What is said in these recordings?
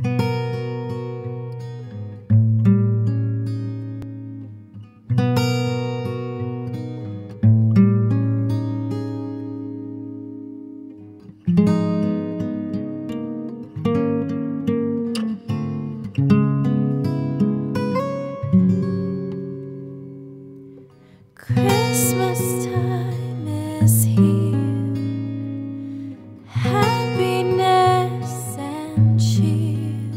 Christmas time is here, happiness and cheer,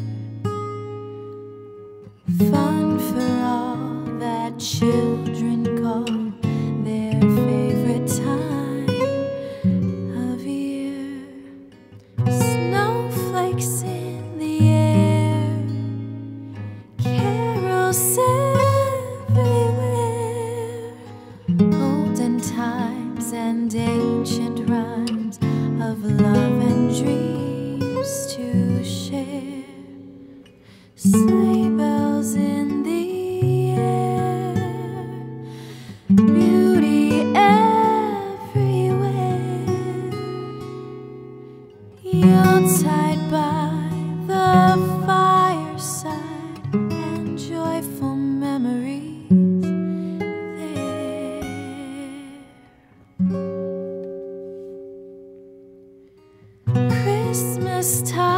fun for all that children call their favorite time of year. Snowflakes in the air, carols everywhere, olden times and ancient rhymes of love and dreams to share. Sleigh bells in the air, beauty everywhere. Yuletide by the fireside and joyful memories there. Christmas time